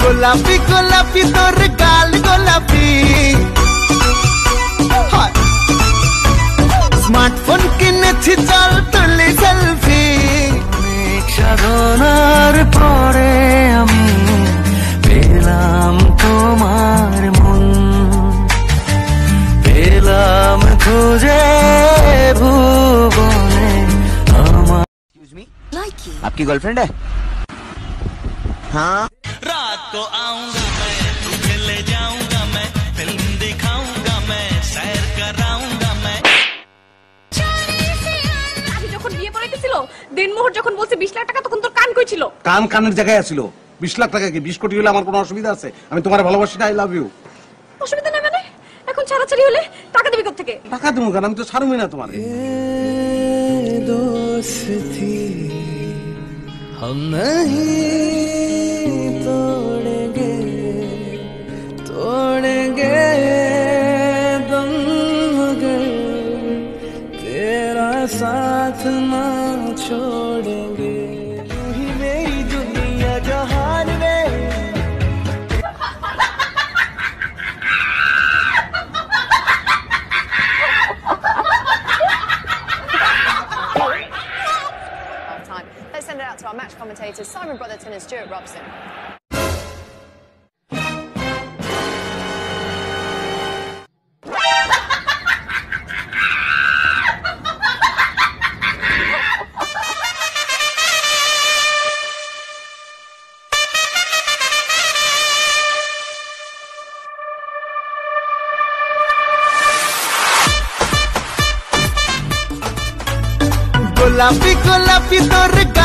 গোলাপি গোলাপি তোর গাল গোলাপি স্মার্টফোন কিনেছি চল তুলি সেলফি অনেক সাধনার পরে আমি পেলাম তোমার মন পেলাম খুঁজে ভুবনে আমার आपकी गर्लफ्रेंड है हाँ रात को आऊंगा मैं तुझे ले जाऊंगा मैं फिल्म दिखाऊंगा मैं सैर कराऊंगा मैं আমি যখন বিয়ে পড়াইতেছিল দিনমোহর যখন বলছে 20 লাখ টাকা তখন তোর কান কই ছিল কান কানের জায়গায় ছিল 20 লাখ টাকা কি 20 কোটি হলে আমার কোনো অসুবিধা আছে আমি তোমার ভালোবাসি না আই লাভ ইউ অসুবিধা নাই মানে এখন ছাড়াছাড়ি হলে টাকা দিবি কোথা থেকে টাকা দেবো কেন আমি তো ছাড়বই না তোমারে दोस्ती हम नहीं तोड़ेंगे तोड़ेंगे दम मगर तेरा साथ ना छोड़ेंगे तू ही मेरी दुनिया जहान में Let's send it out to our match commentators, Simon Brotherton and Stuart Robson. গোলাপি গোলাপি তোর